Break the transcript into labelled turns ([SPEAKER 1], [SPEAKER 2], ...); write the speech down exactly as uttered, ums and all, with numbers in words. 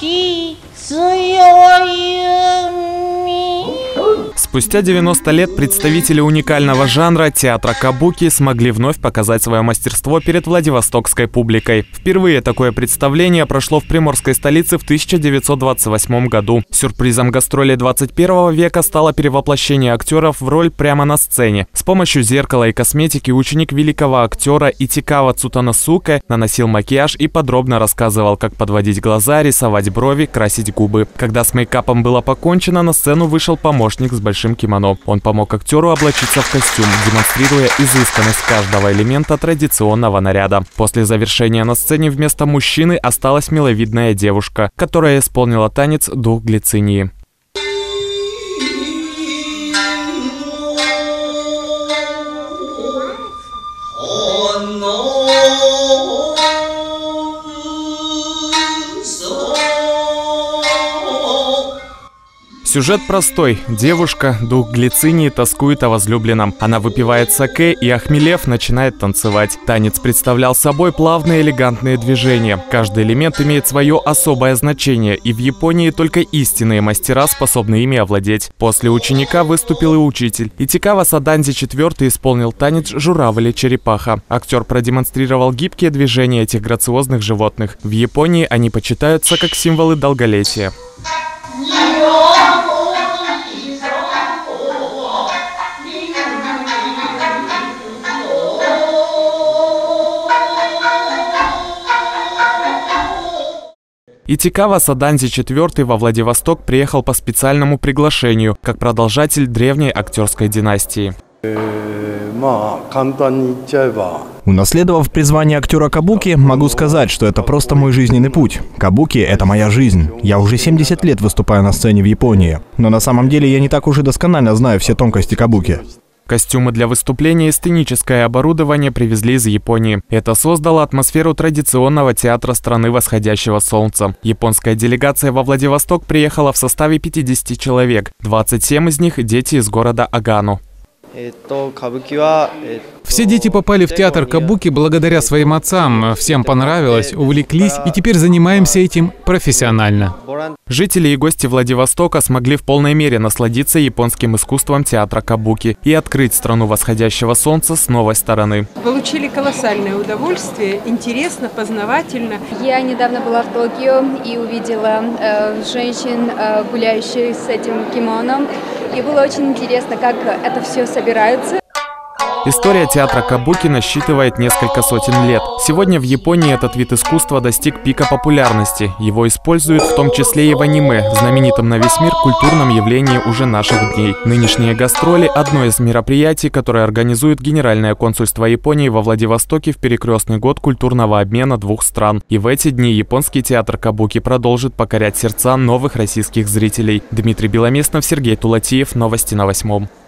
[SPEAKER 1] Спустя девяносто лет представители уникального жанра театра кабуки смогли вновь показать свое мастерство перед владивостокской публикой. Впервые такое представление прошло в приморской столице в тысяча девятьсот двадцать восьмом году. Сюрпризом гастролей двадцать первого века стало перевоплощение актеров в роль прямо на сцене. С помощью зеркала и косметики ученик великого актера Итикава Цутаносуке наносил макияж и подробно рассказывал, как подводить глаза, рисовать брови, красить губы. Когда с мейкапом было покончено, на сцену вышел помощник с большим кимоно. Он помог актеру облачиться в костюм, демонстрируя изысканность каждого элемента традиционного наряда. После завершения на сцене вместо мужчины осталась миловидная девушка, которая исполнила танец «Дух Глицинии». Сюжет простой. Девушка, дух Глицинии, тоскует о возлюбленном. Она выпивает саке и, охмелев, начинает танцевать. Танец представлял собой плавные элегантные движения. Каждый элемент имеет свое особое значение, и в Японии только истинные мастера способны ими овладеть. После ученика выступил и учитель. Итикава Саданзи четвёртый исполнил танец «Журавль и черепаха». Актер продемонстрировал гибкие движения этих грациозных животных. В Японии они почитаются как символы долголетия. Итикава Саданзи четвёртый во Владивосток приехал по специальному приглашению, как продолжатель древней актерской династии.
[SPEAKER 2] Унаследовав призвание актера кабуки, могу сказать, что это просто мой жизненный путь. Кабуки — это моя жизнь. Я уже семьдесят лет выступаю на сцене в Японии. Но на самом деле я не так уж и досконально знаю все тонкости кабуки.
[SPEAKER 1] Костюмы для выступления и сценическое оборудование привезли из Японии. Это создало атмосферу традиционного театра страны восходящего солнца. Японская делегация во Владивосток приехала в составе пятидесяти человек. двадцать семь из них – дети из города Агану.
[SPEAKER 3] Все дети попали в театр кабуки благодаря своим отцам. Всем понравилось, увлеклись, и теперь занимаемся этим профессионально.
[SPEAKER 1] Жители и гости Владивостока смогли в полной мере насладиться японским искусством театра кабуки и открыть страну восходящего солнца с новой стороны.
[SPEAKER 4] Получили колоссальное удовольствие, интересно, познавательно.
[SPEAKER 5] Я недавно была в Токио и увидела э, женщин, э, гуляющих с этим кимоном. И было очень интересно, как это все собирается.
[SPEAKER 1] История театра кабуки насчитывает несколько сотен лет. Сегодня в Японии этот вид искусства достиг пика популярности. Его используют в том числе и в аниме, знаменитом на весь мир культурном явлении уже наших дней. Нынешние гастроли – одно из мероприятий, которое организует Генеральное консульство Японии во Владивостоке в перекрестный год культурного обмена двух стран. И в эти дни японский театр кабуки продолжит покорять сердца новых российских зрителей. Дмитрий Беломестнов, Сергей Тулатиев. Новости на восьмом.